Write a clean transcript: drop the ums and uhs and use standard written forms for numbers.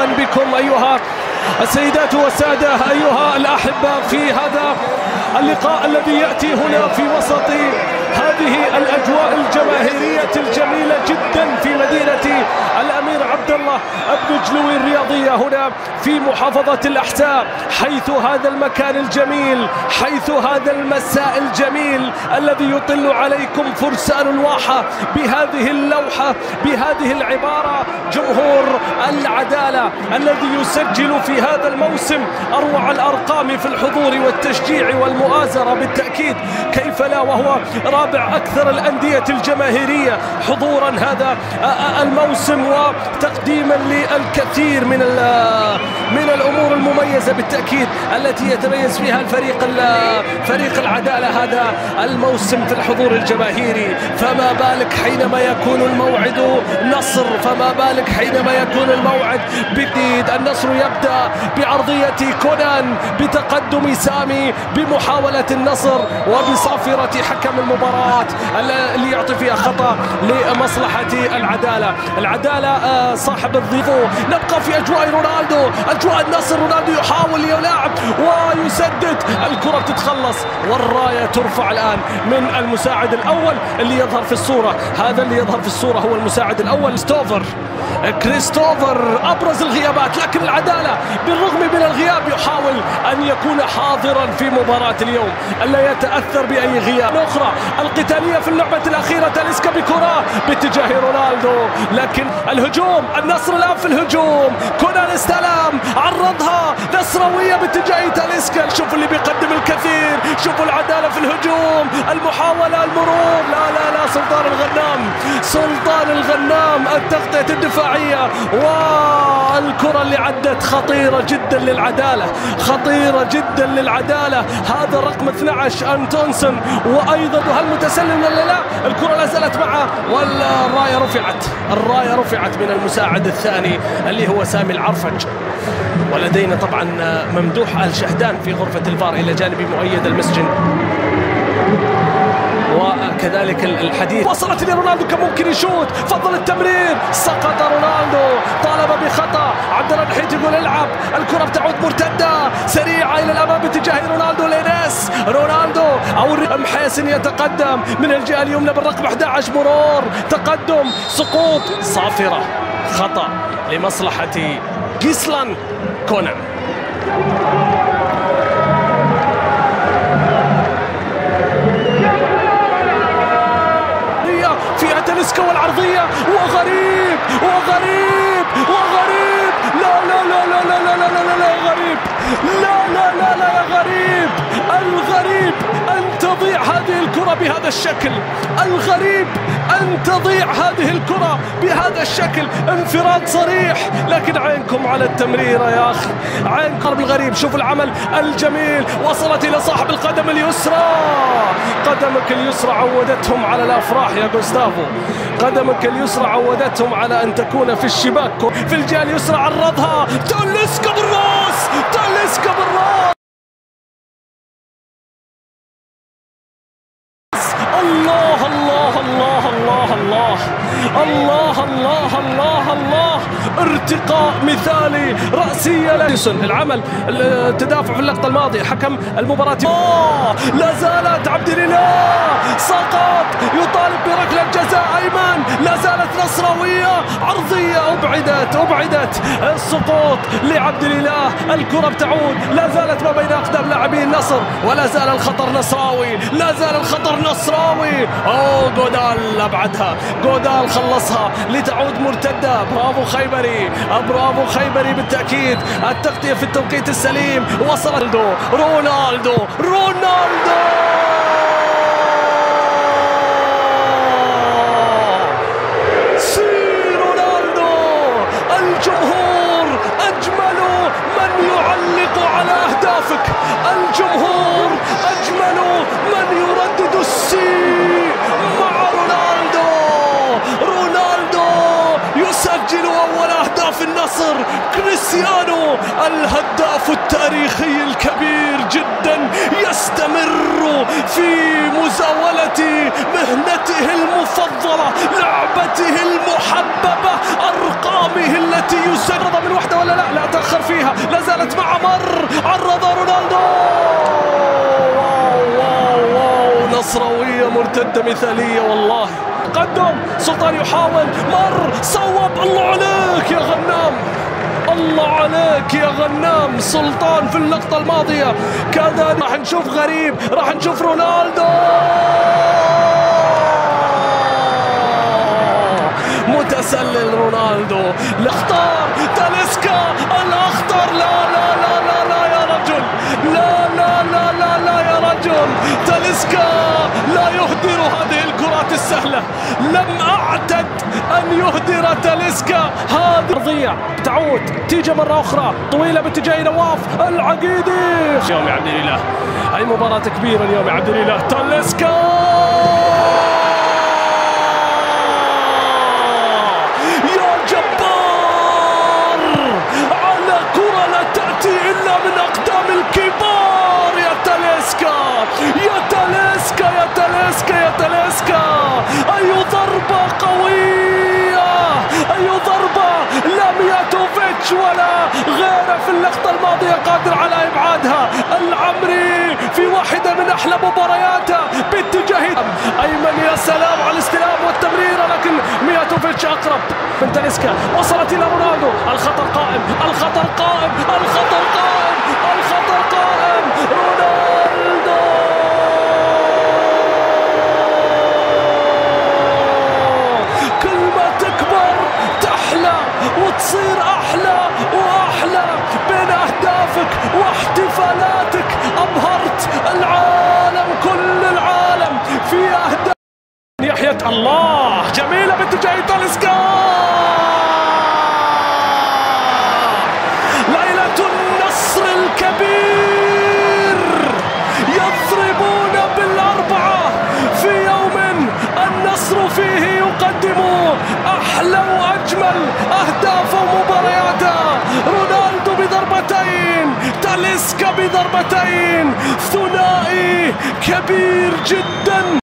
مرحبا بكم أيها السيدات والسادة، أيها الأحبة، في هذا اللقاء الذي يأتي هنا في وسط هذه الأجواء الجماهيرية الجميلة جدا في مدينة الأمير عبد الله بن جلوي الرياضية هنا في محافظة الأحساء، حيث هذا المكان الجميل، حيث هذا المساء الجميل الذي يطل عليكم فرسان الواحة بهذه اللوحة، بهذه العبارة: جمهور العدالة، الذي يسجل في هذا الموسم أروع الأرقام في الحضور والتشجيع والمؤازرة بالتأكيد، كيف لا، وهو رابع أكثر الأندية الجماهيرية حضورا هذا الموسم، وتقديما للكثير من الأمور المميزة بالتأكيد التي يتميز فيها فريق العدالة هذا الموسم في الحضور الجماهيري. فما بالك حينما يكون الموعد نصر، فما بالك حينما يكون الموعد بجديد. النصر يبدأ بعرضية كونان، بتقدم سامي، بمحاولة النصر وبصافرة حكم المباراة اللي يعطي فيها خطأ لمصلحة العدالة صاحب الضيف. نبقى في أجواء رونالدو، أجواء النصر. رونالدو يحاول يلاعب ويسدد، الكرة تتخلص والراية ترفع الآن من المساعد الأول اللي يظهر في الصورة. هذا اللي يظهر في الصورة هو المساعد الأول كريستوفر، أبرز الغيابات، لكن العدالة بالرغم من الغياب يحاول أن يكون حاضرا في مباراة اليوم، ألا يتأثر بأي غياب أخرى. القتالية في اللعبة الأخيرة، تاليسكا بكرة باتجاه رونالدو، لكن الهجوم، النصر الآن في الهجوم. كونان استلم، عرضها، نصراوية باتجاه تاليسكا. شوفوا اللي بيقدم الكثير، شوفوا العدالة في الهجوم، المحاولة، المرور، لا سلطان الغنام، التغطية الدفاعية، والكرة اللي عدت خطيرة جدا للعدالة، هذا رقم 12 أنتونسن، وأيضا هل متسلم ولا لا؟ الكرة لا زالت معه، الراية رفعت من المساعد الثاني اللي هو سامي العرفج. ولدينا طبعا ممدوح الشهدان في غرفة الفار إلى جانب مؤيد المسجن، وكذلك الحديث. وصلت لرونالدو، كان ممكن يشوت، فضل التمرير، سقط رونالدو، طالب بخطأ. عبد الله الحيت يقول العب، الكرة بتعود مرتدة سريعة إلى الأمام باتجاه رونالدو. لينيس رونالدو أو محيسن يتقدم من الجهة اليمنى بالرقم 11، مرور، تقدم، سقوط، صافرة، خطأ لمصلحة جيسلان كونان. فيها تاليسكا والعرضية، وغريب لا غريب، أن تضيع هذه الكرة بهذا الشكل، بهذا الشكل. انفراد صريح، لكن عينكم على التمريرة يا أخي، عينكم الغريب. شوف العمل الجميل، وصلت إلى صاحب القدم اليسرى. قدمك اليسرى عودتهم على الأفراح يا جوستافو، قدمك اليسرى عودتهم على أن تكون في الشباك. في الجهة اليسرى عرضها، تاليسكا بالراس، الله ارتقاء مثالي، رأسية العمل، التدافع في اللقطة الماضية، حكم المباراة. لا زالت عبد الإله، سقط، يطالب بركلة جزاء أيمن، لا زالت نصراوية، عرضية، أبعدت، السقوط لعبد الإله، الكرة بتعود، لا زالت ما بين أقدام لاعبي النصر، ولا زال الخطر نصراوي، جودال أبعدها، جودال خلصها لتعود مرتدة. برافو خيبري بالتأكيد، التغطية في التوقيت السليم. وصل رونالدو الجمهور أجمل من يعلق على أهدافك، الجمهور أجمل من يردد السي مع رونالدو يسجل أول أهداف النصر. كريستيانو الهداف التاريخي الكبير جدا يستمر في مزاولة مهنته المفضلة، لعبته المحببة، أرقام أقدامه التي يسرد من وحده ولا لا؟ لا تأخر فيها، لا زالت مع مر، عرض رونالدو. واو واو واو، نصراوية مرتدة مثالية والله. قدم سلطان يحاول، مر، صوب. الله عليك يا غنام، الله عليك يا غنام. سلطان في اللقطة الماضية كذا. راح نشوف غريب، راح نشوف رونالدو متسلل. رونالدو الاخطار، تاليسكا الاخطر. لا لا لا لا لا يا رجل، لا لا لا لا لا يا رجل. تاليسكا لا يهدر هذه الكرات السهلة، لم أعتد أن يهدر تاليسكا هذه. أرضية تعود، تيجي مرة أخرى طويلة باتجاه نواف العقيدي. اليوم يا عبد الإله، هاي مباراة كبيرة اليوم يا عبد الإله. تاليسكا يا جبار، على كرة لا تأتي إلا من أقدام الكبار. يا تاليسكا يا تاليسكا يا تاليسكا يا تاليسكا، أي ضربة قوية، أي ضربة. لا مياتوفيتش ولا غيره في اللقطة الماضية قادر على إبعادها. العمري في واحدة من أحلى مبارياته باتجاه أيمن، يا سلام على الاستلام والتمرير، لكن مياتوفيتش أقرب من تاليسكا. وصلت إلى رونالدو، الخطر قائم، الخطر قائم، الخطر قائم، الخطر قائم. رونالدو كل ما تكبر تحلى وتصير أحلى وأحلى. بين أهدافك واحتفالاتك أبهرت العالم، كل العالم في أهداف. يحيى الله، جميلة باتجاه تاليسكا. ليلة النصر الكبير، يضربون بالأربعة في يوم النصر فيه يقدم أحلى وأجمل أهداف ومبارياته. رونالدو بضربتين، تاليسكا بضربتين، ثنائي كبير جدا.